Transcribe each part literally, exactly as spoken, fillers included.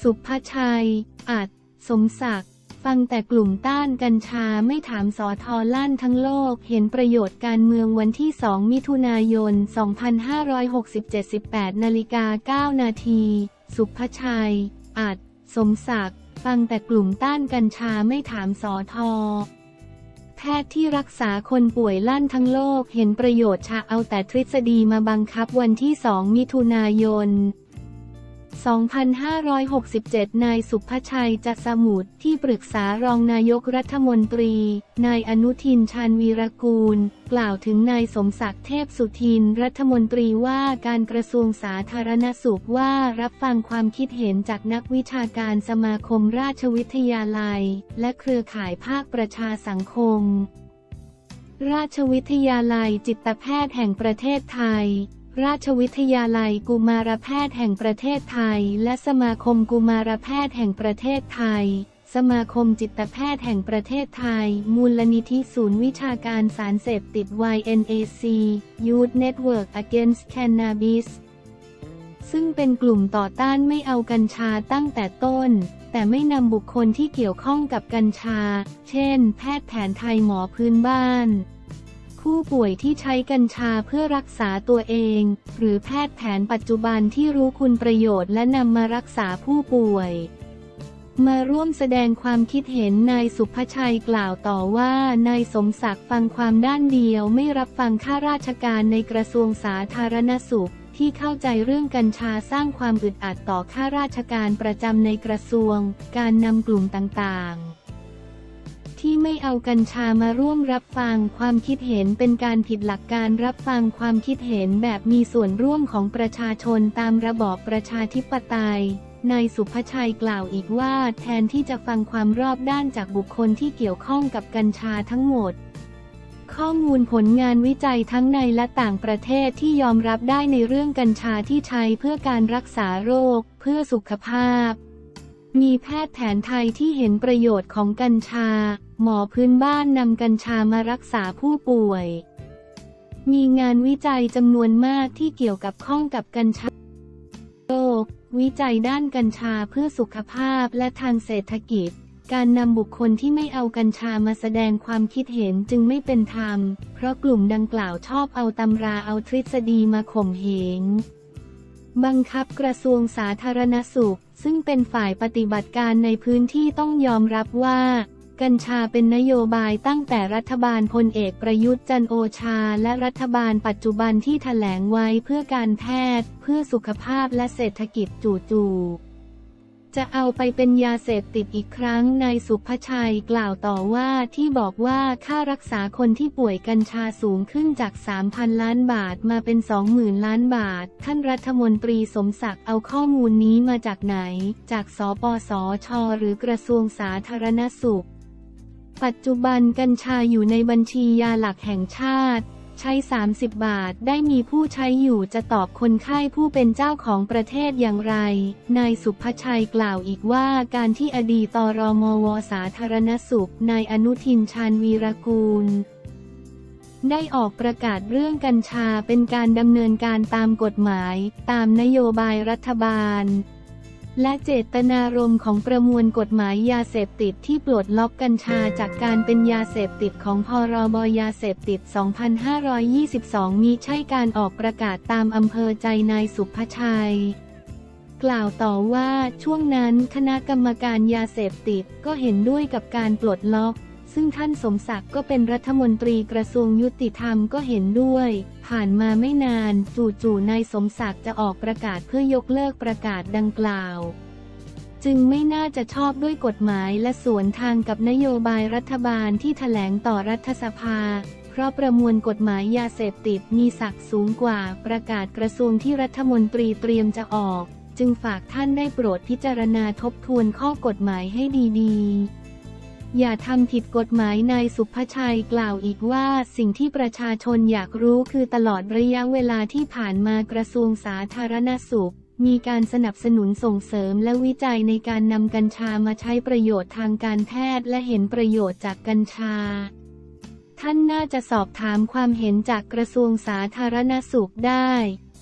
สุภชัย อัด สมศักดิ์ฟังแต่กลุ่มต้านกัญชาไม่ถามสอทอลั่นทั้งโลกเห็นประโยชน์การเมืองวันที่สองมิถุนายนสองพันห้าร้อยหกสิบเจ็ด สิบแปดนาฬิกาเก้านาทีสุภชัย อัด สมศักดิ์ฟังแต่กลุ่มต้านกัญชาไม่ถามสอทอแพทย์ที่รักษาคนป่วยลั่นทั้งโลกเห็นประโยชน์ชาเอาแต่ทฤษฎีมาบังคับวันที่สองมิถุนายนสองพันห้าร้อยหกสิบเจ็ด นายสุภชัย จัสมุทรที่ปรึกษารองนายกรัฐมนตรีนายอนุทิน ชาญวีรกูลกล่าวถึงนายสมศักดิ์ เทพสุทินรัฐมนตรีว่าการกระทรวงสาธารณสุขว่ารับฟังความคิดเห็นจากนักวิชาการสมาคมราชวิทยาลัยและเครือข่ายภาคประชาสังคมราชวิทยาลัยจิตแพทย์แห่งประเทศไทยราชวิทยาลัยกุมารแพทย์แห่งประเทศไทยและสมาคมกุมารแพทย์แห่งประเทศไทยสมาคมจิตแพทย์แห่งประเทศไทยมูลนิธิศูนย์วิชาการสารเสพติด วาย เอ็น เอ ซี Youth Network Against Cannabis ซึ่งเป็นกลุ่มต่อต้านไม่เอากัญชาตั้งแต่ต้นแต่ไม่นำบุคคลที่เกี่ยวข้องกับกัญชาเช่นแพทย์แผนไทยหมอพื้นบ้านผู้ป่วยที่ใช้กัญชาเพื่อรักษาตัวเองหรือแพทย์แผนปัจจุบันที่รู้คุณประโยชน์และนำมารักษาผู้ป่วยมาร่วมแสดงความคิดเห็นนายสุภชัยกล่าวต่อว่านายสมศักดิ์ฟังความด้านเดียวไม่รับฟังข้าราชการในกระทรวงสาธารณสุขที่เข้าใจเรื่องกัญชาสร้างความอึดอัดต่อข้าราชการประจำในกระทรวงการนำกลุ่มต่างๆที่ไม่เอากัญชามาร่วมรับฟังความคิดเห็นเป็นการผิดหลักการรับฟังความคิดเห็นแบบมีส่วนร่วมของประชาชนตามระบอบประชาธิปไตยนายสุภชัยกล่าวอีกว่าแทนที่จะฟังความรอบด้านจากบุคคลที่เกี่ยวข้องกับกัญชาทั้งหมดข้อมูลผลงานวิจัยทั้งในและต่างประเทศที่ยอมรับได้ในเรื่องกัญชาที่ใช้เพื่อการรักษาโรคเพื่อสุขภาพมีแพทย์แผนไทยที่เห็นประโยชน์ของกัญชาหมอพื้นบ้านนำกัญชามารักษาผู้ป่วยมีงานวิจัยจำนวนมากที่เกี่ยวกับข้องกับกัญชาโลกวิจัยด้านกัญชาเพื่อสุขภาพและทางเศรษฐกิจการนำบุคคลที่ไม่เอากัญชามาแสดงความคิดเห็นจึงไม่เป็นธรรมเพราะกลุ่มดังกล่าวชอบเอาตำราเอาทฤษฎีมาข่มเหงบังคับกระทรวงสาธารณสุขซึ่งเป็นฝ่ายปฏิบัติการในพื้นที่ต้องยอมรับว่ากัญชาเป็นนโยบายตั้งแต่รัฐบาลพลเอกประยุทธ์จันทร์โอชาและรัฐบาลปัจจุบันที่แถลงไว้เพื่อการแพทย์เพื่อสุขภาพและเศรษฐกิจจู่ๆจะเอาไปเป็นยาเสพติดอีกครั้งนายสุภชัยกล่าวต่อว่าที่บอกว่าค่ารักษาคนที่ป่วยกัญชาสูงขึ้นจาก สามพัน ล้านบาทมาเป็น สองหมื่น ล้านบาทท่านรัฐมนตรีสมศักดิ์เอาข้อมูลนี้มาจากไหนจากสปสช.หรือกระทรวงสาธารณสุขปัจจุบันกัญชาอยู่ในบัญชียาหลักแห่งชาติใช้สามสิบบาทได้มีผู้ใช้อยู่จะตอบคนไข้ผู้เป็นเจ้าของประเทศอย่างไรนายสุภชัยกล่าวอีกว่าการที่อดีตรมว.สาธารณสุขนายอนุทิน ชาญวีรกูลได้ออกประกาศเรื่องกัญชาเป็นการดำเนินการตามกฎหมายตามนโยบายรัฐบาลและเจตนารมณ์ของประมวลกฎหมายยาเสพติดที่ปลดล็อกกัญชาจากการเป็นยาเสพติดของพรบยาเสพติด สองพันห้าร้อยยี่สิบสอง มิใช่การออกประกาศตามอำเภอใจนายสุภชัยกล่าวต่อว่าช่วงนั้นคณะกรรมการยาเสพติดก็เห็นด้วยกับการปลดล็อกซึ่งท่านสมศักดิ์ก็เป็นรัฐมนตรีกระทรวงยุติธรรมก็เห็นด้วยผ่านมาไม่นานจู่ๆนายสมศักดิ์จะออกประกาศเพื่อยกเลิกประกาศดังกล่าวจึงไม่น่าจะชอบด้วยกฎหมายและสวนทางกับนโยบายรัฐบาลที่แถลงต่อรัฐสภาเพราะประมวลกฎหมายยาเสพติดมีศักดิ์สูงกว่าประกาศกระทรวงที่รัฐมนตรีเตรียมจะออกจึงฝากท่านได้โปรดพิจารณาทบทวนข้อกฎหมายให้ดีๆอย่าทำผิดกฎหมายนายสุภชัยกล่าวอีกว่าสิ่งที่ประชาชนอยากรู้คือตลอดระยะเวลาที่ผ่านมากระทรวงสาธารณสุขมีการสนับสนุนส่งเสริมและวิจัยในการนำกัญชามาใช้ประโยชน์ทางการแพทย์และเห็นประโยชน์จากกัญชาท่านน่าจะสอบถามความเห็นจากกระทรวงสาธารณสุขได้ แต่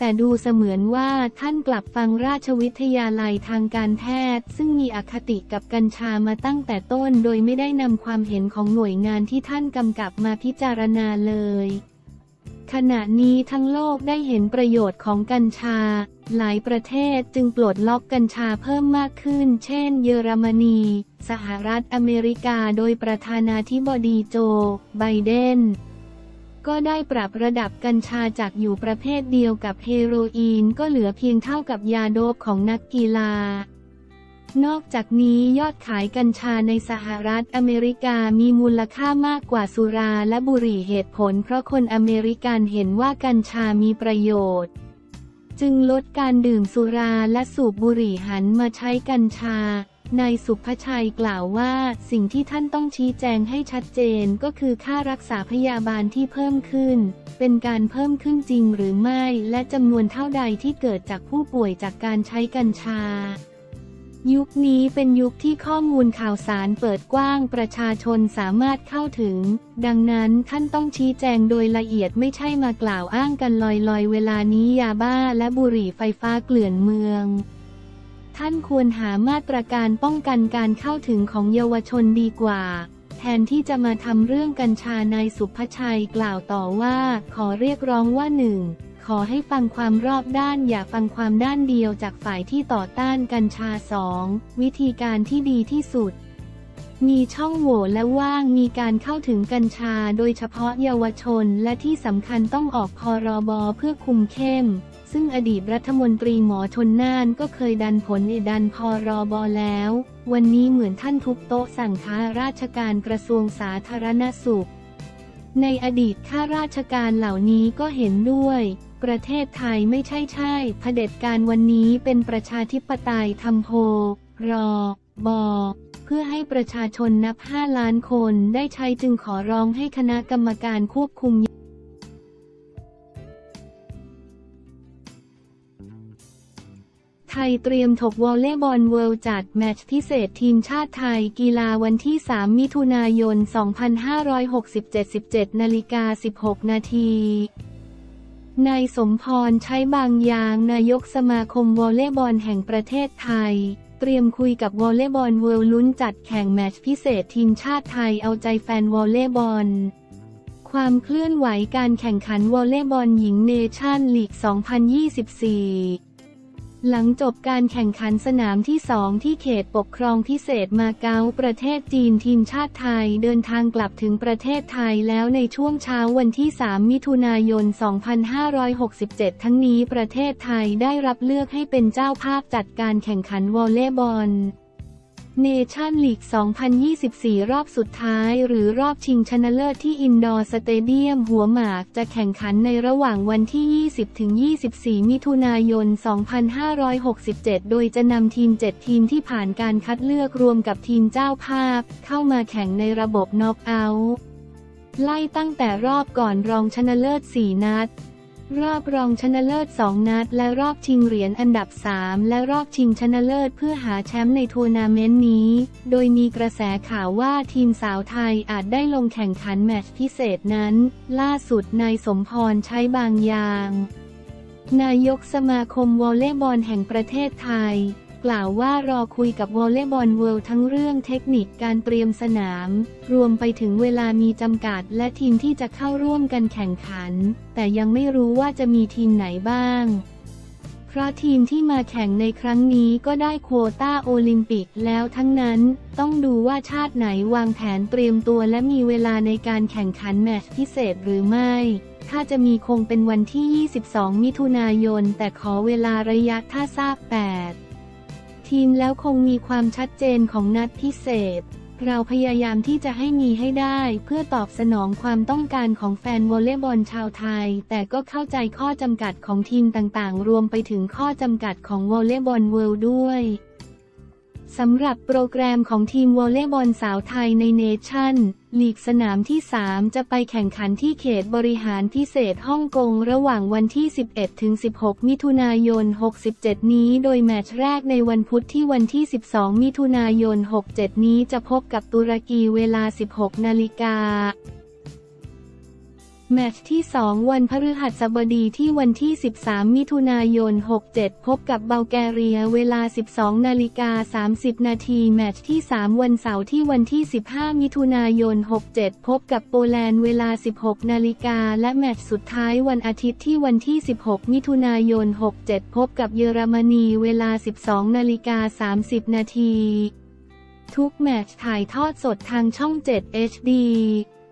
แต่ดูเสมือนว่าท่านกลับฟังราชวิทยาลัยทางการแพทย์ซึ่งมีอคติกับกัญชามาตั้งแต่ต้นโดยไม่ได้นำความเห็นของหน่วยงานที่ท่านกำกับมาพิจารณาเลยขณะนี้ทั้งโลกได้เห็นประโยชน์ของกัญชาหลายประเทศจึงปลดล็อกกัญชาเพิ่มมากขึ้นเช่นเยอรมนีสหรัฐอเมริกาโดยประธานาธิบดีโจไบเดนก็ได้ปรับระดับกัญชาจากอยู่ประเภทเดียวกับเฮโรอีนก็เหลือเพียงเท่ากับยาโดปของนักกีฬานอกจากนี้ยอดขายกัญชาในสหรัฐอเมริกามีมูลค่ามากกว่าสุราและบุหรี่เหตุผลเพราะคนอเมริกันเห็นว่ากัญชามีประโยชน์จึงลดการดื่มสุราและสูบบุหรี่หันมาใช้กัญชานายสุภชัยกล่าวว่าสิ่งที่ท่านต้องชี้แจงให้ชัดเจนก็คือค่ารักษาพยาบาลที่เพิ่มขึ้นเป็นการเพิ่มขึ้นจริงหรือไม่และจำนวนเท่าใดที่เกิดจากผู้ป่วยจากการใช้กัญชายุคนี้เป็นยุคที่ข้อมูลข่าวสารเปิดกว้างประชาชนสามารถเข้าถึงดังนั้นท่านต้องชี้แจงโดยละเอียดไม่ใช่มากล่าวอ้างกันลอยๆเวลานี้ยาบ้าและบุหรี่ไฟฟ้าเกลื่อนเมืองท่านควรหามาตรการป้องกันการเข้าถึงของเยาวชนดีกว่าแทนที่จะมาทำเรื่องกัญชานายสุภชัยกล่าวต่อว่าขอเรียกร้องว่าหนึ่งขอให้ฟังความรอบด้านอย่าฟังความด้านเดียวจากฝ่ายที่ต่อต้านกัญชา สอง วิธีการที่ดีที่สุดมีช่องโหว่และว่างมีการเข้าถึงกัญชาโดยเฉพาะเยาวชนและที่สำคัญต้องออกพรบเพื่อคุมเข้มซึ่งอดีตรัฐมนตรีหมอชลน่านก็เคยดันผลดันพรบแล้ววันนี้เหมือนท่านทุบโต๊ะสั่งข้าราชการกระทรวงสาธารณสุขในอดีตข้าราชการเหล่านี้ก็เห็นด้วยประเทศไทยไม่ใช่ใช่เผด็จการวันนี้เป็นประชาธิปไตยทำโพรบเพื่อให้ประชาชนนับห้าล้านคนได้ใช้จึงขอร้องให้คณะกรรมการควบคุมไทยเตรียมถกวอลเลย์บอลเวิลด์จัดแมตช์พิเศษทีมชาติไทยกีฬาวันที่สามมิถุนายนสองพันห้าร้อยหกสิบเจ็ด สิบเจ็ดนาฬิกาสิบหกนาทีนายสมพรใช้บางอย่างนายกสมาคมวอลเลย์บอลแห่งประเทศไทยเตรียมคุยกับวอลเลย์บอลเวิลด์ลุ้นจัดแข่งแมตช์พิเศษทีมชาติไทยเอาใจแฟนวอลเลย์บอลความเคลื่อนไหวการแข่งขันวอลเลย์บอลหญิงเนชั่นลีก สองพันยี่สิบสี่หลังจบการแข่งขันสนามที่สองที่เขตปกครองพิเศษมาเก๊าประเทศจีนทีมชาติไทยเดินทางกลับถึงประเทศไทยแล้วในช่วงเช้าวันที่สามมิถุนายนสองพันห้าร้อยหกสิบเจ็ดทั้งนี้ประเทศไทยได้รับเลือกให้เป็นเจ้าภาพจัดการแข่งขันวอลเลย์บอลเนชั่นลีก สองพันยี่สิบสี่ รอบสุดท้ายหรือรอบชิงชนะเลิศที่อินดอร์สเตเดียมหัวหมากจะแข่งขันในระหว่างวันที่ ยี่สิบถึงยี่สิบสี่ มิถุนายน สองพันห้าร้อยหกสิบเจ็ด โดยจะนำทีม เจ็ด ทีมที่ผ่านการคัดเลือกรวมกับทีมเจ้าภาพเข้ามาแข่งในระบบน็อกเอาท์ไล่ตั้งแต่รอบก่อนรองชนะเลิศ สี่ นัดรอบรองชนะเลิศสองนัดและรอบชิงเหรียญอันดับสามและรอบชิงชนะเลิศเพื่อหาแชมป์ในทัวร์นาเมนต์นี้โดยมีกระแสข่าวว่าทีมสาวไทยอาจได้ลงแข่งขันแมตช์พิเศษนั้นล่าสุดนายสมพรใช้บางอย่างนายกสมาคมวอลเลย์บอลแห่งประเทศไทยกล่าวว่ารอคุยกับวอลเลย์บอลเวิลด์ทั้งเรื่องเทคนิคการเตรียมสนามรวมไปถึงเวลามีจำกัดและทีมที่จะเข้าร่วมกันแข่งขันแต่ยังไม่รู้ว่าจะมีทีมไหนบ้างเพราะทีมที่มาแข่งในครั้งนี้ก็ได้โควต้าโอลิมปิกแล้วทั้งนั้นต้องดูว่าชาติไหนวางแผนเตรียมตัวและมีเวลาในการแข่งขันแมตช์พิเศษหรือไม่ถ้าจะมีคงเป็นวันที่ ยี่สิบสอง มิถุนายนแต่ขอเวลาระยะถ้าทราบแปดทีมแล้วคงมีความชัดเจนของนัดพิเศษเราพยายามที่จะให้มีให้ได้เพื่อตอบสนองความต้องการของแฟนวอลเลย์บอลชาวไทยแต่ก็เข้าใจข้อจำกัดของทีมต่างๆรวมไปถึงข้อจำกัดของวอลเลย์บอลเวิลด์ด้วยสำหรับโปรแกรมของทีมวอลเลย์บอลสาวไทยในเนชั่นลีกสนามที่สามจะไปแข่งขันที่เขตบริหารพิเศษฮ่องกงระหว่างวันที่ สิบเอ็ดถึงสิบหก มิถุนายน หกสิบเจ็ด นี้โดยแมตช์แรกในวันพุธที่วันที่ สิบสอง มิถุนายน หกสิบเจ็ด นี้จะพบกับตุรกีเวลา สิบหก นาฬิกาแมตช์ที่สองวันพฤหัสบดีที่วันที่สิบสามมิถุนายนหกเจ็ดพบกับบัลแกเรียเวลา สิบสองนาฬิกาสามสิบนาทีแมตช์ที่สามวันเสาร์ที่วันที่สิบห้ามิถุนายนหกเจ็ดพบกับโปแลนด์เวลา สิบหกนาฬิกาและแมตช์สุดท้ายวันอาทิตย์ที่วันที่สิบหกมิถุนายนหกเจ็ดพบกับเยอรมนีเวลา สิบสองนาฬิกาสามสิบนาทีทุกแมตช์ถ่ายทอดสดทางช่อง เจ็ด เอช ดี